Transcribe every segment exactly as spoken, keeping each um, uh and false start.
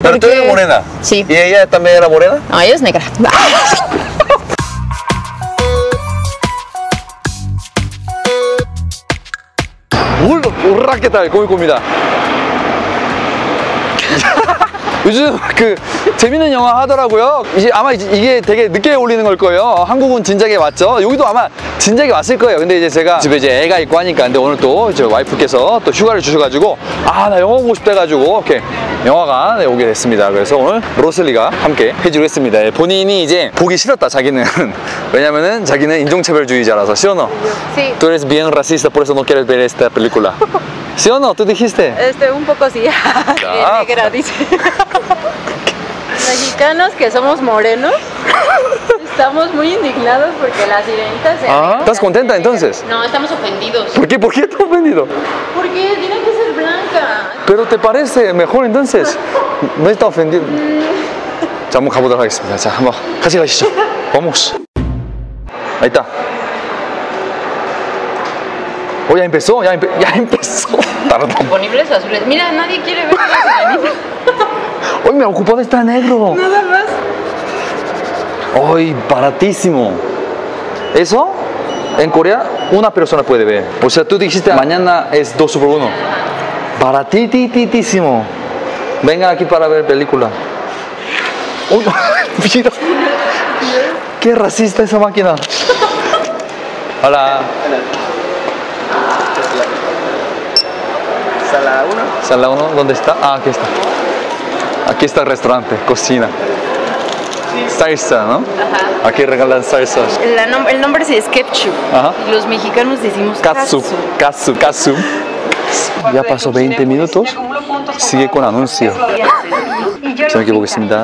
Pero porque... tú eres morena. Sí. ¿Y ella también era morena? No, ella es negra. 오락겠다 고기입니다. 요즘 그 재밌는 영화 하더라고요. 이제 아마 이게 되게 늦게 올리는 걸 거예요. 한국은 진작에 왔죠. 여기도 아마 진작에 왔을 거예요. 근데 이제 제가 집에 이제 애가 있고 하니까 근데 오늘 또 저 와이프께서 또 휴가를 주셔가지고 아 나 영화 보고 싶다 해가지고 이렇게 영화관 오게 됐습니다. 그래서 오늘 로슬리가 함께 해주기로 했습니다. 본인이 이제 보기 싫었다 자기는. 왜냐면은 자기는 인종차별주의자라서. ¿Sí o no? Sí. Tú eres bien racista, por eso no quieres ver esta película. ¿Sí o no? ¿Tú dijiste? Este, un poco sí. Ah. Bien negra, dice. Mexicanos que somos morenos, estamos muy indignados porque la sirenita se... Ah, ¿estás contenta entonces? No, estamos ofendidos. ¿Por qué? ¿Por qué estás ofendido? Porque tiene que ser blanca. Pero te parece mejor entonces. No está ofendido. 자, 한번 가보도록 하겠습니다. 자, 한번 같이 가시죠. Vamos. Ahí está. Oh, ya empezó, ya, empe ya empezó. Tardó. Disponibles azules. Mira, nadie quiere ver la sirenita. Hoy me ocupó de estar negro. Nada más. Hoy baratísimo. ¿Eso? En Corea una persona puede ver. O sea, tú dijiste mañana es dos por uno. Baratititísimo. Vengan aquí para ver película. Uy, mira. Qué racista esa máquina. Hola. Sala uno. Sala uno, ¿dónde está? Ah, aquí está. Aquí está el restaurante, cocina. Salsa, ¿no? Ajá. Aquí regalan salsas. La nom el nombre sí es ketchup. Ajá. Y los mexicanos decimos Katsu, katsu, katsu. Ya pasó veinte minutos. Sigue con anuncio. 잘 보겠습니다.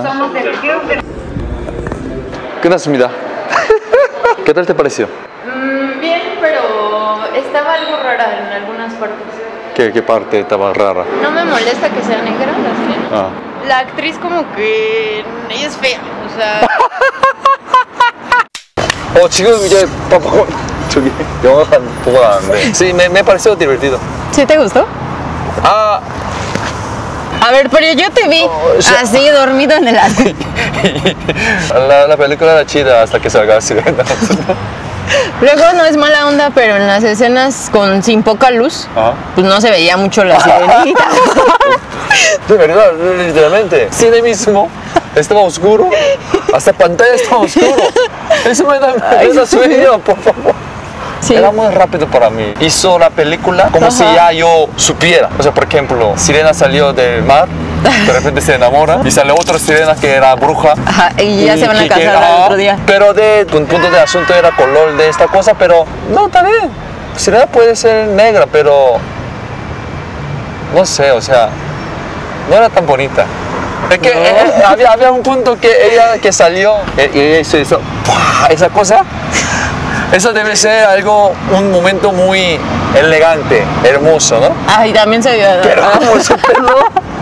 끝났습니다. ¿Qué tal te pareció? Mm, bien, pero estaba algo rara en algunas partes. ¿Qué, qué parte estaba rara? No me molesta que sea negra la sirena. 아. La actriz como que ella es fea, o sea... 어 지금 이제 papá 저기 영화관 보고 나왔는데. Sí, me, me pareció divertido. ¿Sí te gustó? Ah. A ver, pero yo te vi o sea- así dormido en el asiento. La, la película era chida hasta que salga sirena. Luego no es mala onda, pero en las escenas con sin poca luz, Ajá. pues no se veía mucho la sirenita. De verdad, literalmente. Cine mismo estaba oscuro. Hasta pantalla estaba oscuro. Eso me da, me da sueño, por favor. Sí. Era muy rápido para mí. Hizo la película como Ajá. si ya yo supiera. O sea, por ejemplo, Sirena salió del mar, de repente se enamora y sale otra sirena que era bruja. Ajá, y ya se van a que- que- casar al ah, otro día. Pero de un punto de asunto era color de esta cosa, pero no, está bien. Sirena puede ser negra, pero no sé, o sea, no era tan bonita. Es que eh, había, había un punto que ella que salió eh, y ella hizo eso, ¡pua! Esa cosa. Eso debe ser algo, un momento muy elegante, hermoso, ¿no? Ay, también se vio. Pero como ese pelo,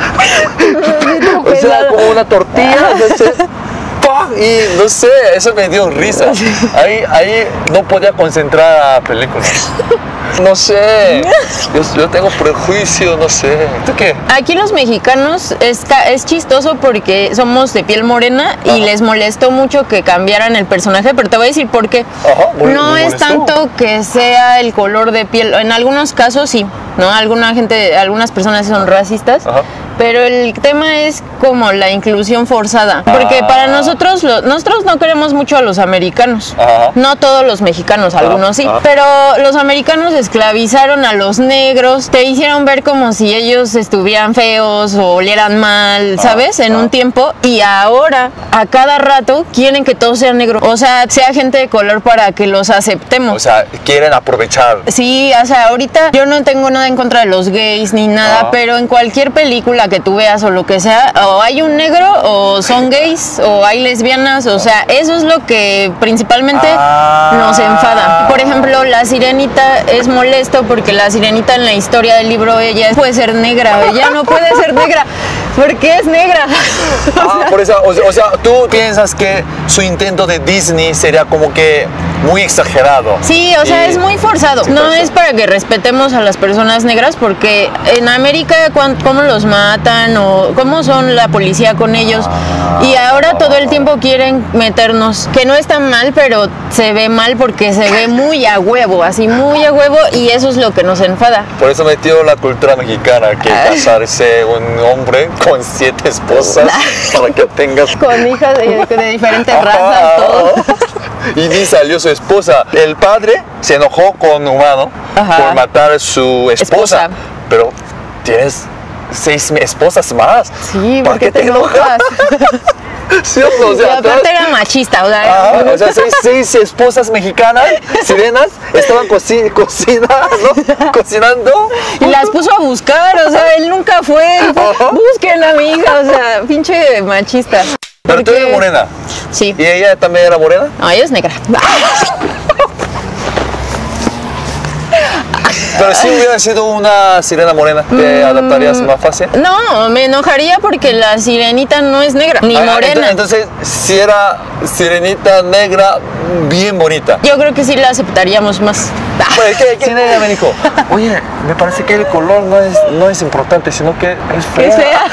o sea, como una tortilla, no sé, ¡pah! Y no sé, eso me dio risa. Ahí, ahí no podía concentrar a la película. No sé, yo, yo tengo prejuicio, no sé. ¿Tú qué? Aquí los mexicanos es, ca- es chistoso porque somos de piel morena y Ajá. les molestó mucho que cambiaran el personaje, pero te voy a decir por qué. Ajá, muy- no me es molestó. tanto que sea el color de piel, en algunos casos sí, ¿no? Alguna gente, algunas personas son racistas, Ajá. pero el tema es como la inclusión forzada, porque Ah. para nosotros, lo- nosotros no queremos mucho a los americanos, Ajá. no todos los mexicanos, algunos sí, Ajá. pero los americanos esclavizaron a los negros, te hicieron ver como si ellos estuvieran feos o olieran mal, ¿sabes? En ah. un tiempo, y ahora a cada rato quieren que todo sea negro, o sea, sea gente de color para que los aceptemos. O sea, quieren aprovechar. Sí, o sea, ahorita yo no tengo nada en contra de los gays ni nada, Ah. pero en cualquier película que tú veas o lo que sea, o hay un negro, o son gays, o hay lesbianas, o sea, eso es lo que principalmente Ah. nos enfada. Por ejemplo, la sirenita es molesto porque la sirenita en la historia del libro, ella puede ser negra, ella no puede ser negra. Porque es negra. Ah, por eso, o sea, o sea, tú piensas que su intento de Disney sería como que muy exagerado. Sí, o sea, Y- es muy forzado. Sí, No forzado. es para que respetemos a las personas negras, porque en América, cuán- cómo los matan o cómo son la policía con ellos. Y ahora todo el tiempo quieren meternos, que no está mal, pero se ve mal porque se ve muy a huevo, así muy a huevo, y eso es lo que nos enfada. Por eso metió la cultura mexicana, que casarse un hombre con siete esposas para que tengas... Con hijas de, de diferentes razas, todo. Y ni salió su esposa. El padre se enojó con humano Ajá. por matar a su esposa. Esposa. Pero tienes seis esposas más. Sí, ¿Para ¿por qué te enojas? enojas? Sí, o Y sea, aparte atrás- era machista, o sea, Ajá, o sea, seis, seis esposas mexicanas, sirenas, estaban coci- cocinando, cocinando. y las puso a buscar, o sea, él nunca fue, él fue, Ajá. busquen a mi hija, o sea, pinche machista. Pero tú Porque- eres morena. Sí. ¿Y ella también era morena? No, ella es negra. Pero si hubiera sido una sirena morena, ¿te adaptarías más fácil? No, me enojaría porque la sirenita no es negra, ni Ah, morena. Entonces, si era sirenita negra, bien bonita. Yo creo que sí la aceptaríamos más. Pues, ¿qué, qué? Ella me dijo, oye, me parece que el color no es, no es importante, sino que es fea. Es fea.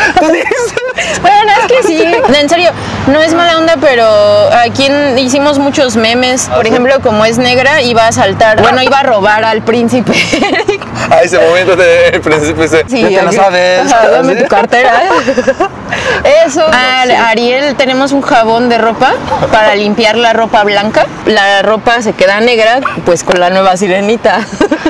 Bueno, es que sí, en serio, no es mala onda, pero aquí en- hicimos muchos memes. Por ¿sí? ejemplo, como es negra, iba a saltar, bueno, iba a robar al príncipe. A ese momento del principio dice, Sí, ya te lo aquí- sabes. Ajá, dame ¿Sí? tu cartera. Eso. A sí. Ariel tenemos un jabón de ropa para limpiar la ropa blanca. La ropa se queda negra, pues con la nueva sirenita.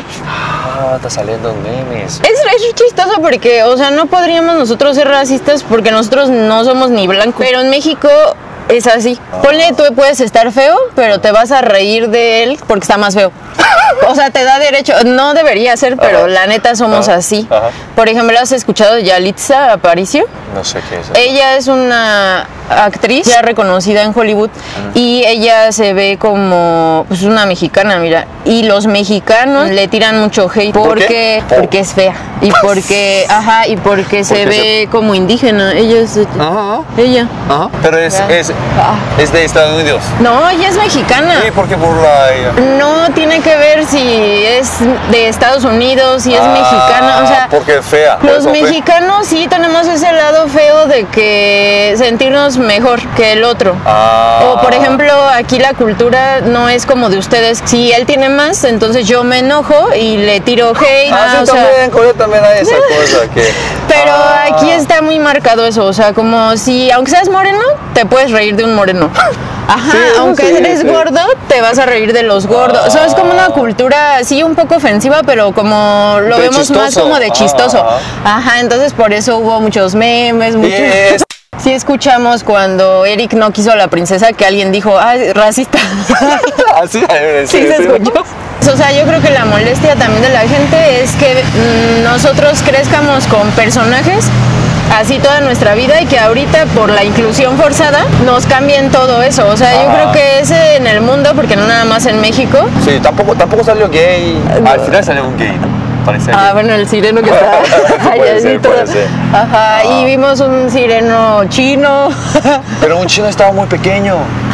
Ah, está saliendo memes. Es, es chistoso porque, o sea, no podríamos nosotros ser racistas porque nosotros no somos ni blancos. Pero en México es así. Ponle, tú puedes estar feo, pero te vas a reír de él porque está más feo. O sea, te da derecho. No debería ser, pero Ajá. la neta somos Ajá. así. Ajá. Por ejemplo, ¿has escuchado de Yalitza Aparicio? No sé qué es eso. Ella es una actriz ya reconocida en Hollywood y ella se ve como pues una mexicana, mira, y los mexicanos le tiran mucho hate ¿Por porque qué? porque es fea y porque ajá y porque se Porque ve como indígena. Ella es Ajá. ella. Ajá. Pero es, Ya. es, es de Estados Unidos. No, ella es mexicana. ¿Y por qué burla ella? No tiene que ver si es de Estados Unidos, si es Ah, mexicana, o sea, porque es fea. por los eso fe- mexicanos sí tenemos ese lado feo de que sentirnos mejor que el otro. Ah. O por ejemplo, aquí la cultura no es como de ustedes. Si él tiene más, entonces yo me enojo y le tiro hate. Ah, sí, o sea, también en Corea también hay esa cosa que... pero Ah. aquí está muy marcado eso, o sea, como si aunque seas moreno, te puedes reír de un moreno. Ajá, Sí, eso aunque sí, eres sí. gordo, te vas a reír de los gordos. O sea, es como una cultura así un poco ofensiva, pero como lo De vemos más chistoso. como de chistoso. Ah. Ajá, entonces por eso hubo muchos memes, muchos... es- Sí escuchamos cuando Eric no quiso a la princesa que alguien dijo, ah, racista. Así, sí, Sí, se sí. escuchó. O sea, yo creo que la molestia también de la gente es que mm, nosotros crezcamos con personajes así toda nuestra vida y que ahorita por la inclusión forzada nos cambien todo eso. O sea, yo Ajá. creo que es en el mundo, porque no nada más en México. Sí, tampoco, tampoco salió gay. Al final salió un gay, ¿no? Parece Ah, gay. bueno, el sireno que está Puede allá ser, así todo. puede ser. Ajá, y vimos un sireno chino. Pero un chino estaba muy pequeño.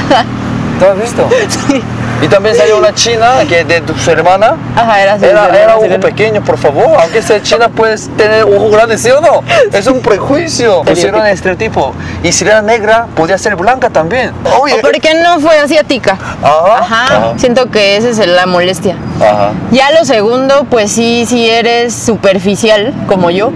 ¿Te has visto? Sí. Y también salió una china que de tu hermana. Ajá, era así. Era, sireno, era ojo sireno. pequeño, por favor. Aunque sea china, puedes tener ojo grande, ¿sí o no? Es un prejuicio. Pusieron el estereotipo. Y si era negra, podía ser blanca también. Oye. ¿O por qué no fue asiática? Ajá. Ajá, Ajá. siento que esa es la molestia. Ajá. Ya lo segundo, pues sí, si eres superficial como yo,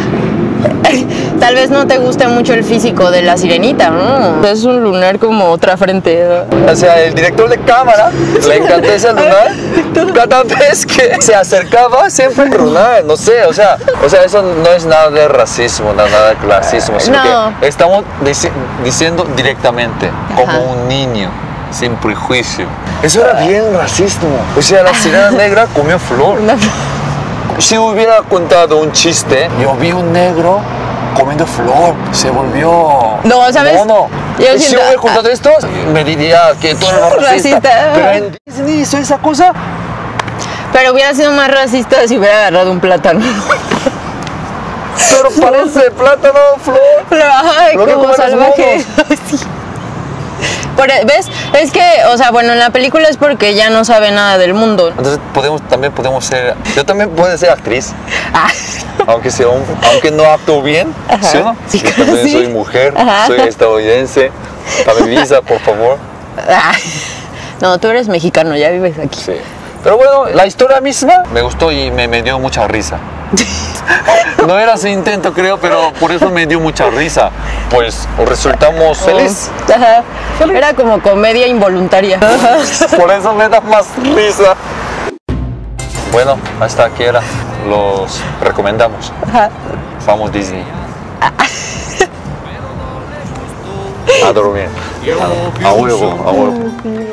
tal vez no te guste mucho el físico de la sirenita, ¿no? Es un lunar como otra frente. O sea, el director de cámara le encantó ese lunar. Cada vez que se acercaba, siempre lunar. No sé, o sea, o sea, eso no es nada de racismo, no, nada de clasismo, sino No. que estamos dici- diciendo directamente, como Ajá. un niño, sin prejuicio. Eso era bien racismo. O sea, la sirena negra comió flor. Una- Si hubiera contado un chiste, yo vi un negro comiendo flor, se volvió No, ¿sabes? mono. Yo Y si siento- hubiera contado esto, me diría que tú eres racista. Racista. Pero en Disney hizo esa cosa. Pero hubiera sido más racista si hubiera agarrado un plátano. Pero parece plátano, flor. Pero, ay, Lo que como comen los salvaje. Sí. Por- ¿Ves? Es que, o sea, bueno, en la película es porque ya no sabe nada del mundo. Entonces podemos, también podemos ser, yo también puedo ser actriz, Ah. aunque sea un- aunque no actúo bien, Ajá. ¿sí o no? Sí, Yo también sí. soy mujer, Ajá. soy estadounidense, dame visa, por favor. Ay. No, tú eres mexicano, ya vives aquí. Sí. Pero bueno, la historia misma me gustó y me, me dio mucha risa. No era su intento, creo, pero por eso me dio mucha risa. Pues resultamos felices. Ajá. Era como comedia involuntaria. Por eso me da más risa. Bueno, hasta aquí era. Los recomendamos. Ajá. Vamos Disney. A dormir. A, a huevo, a huevo.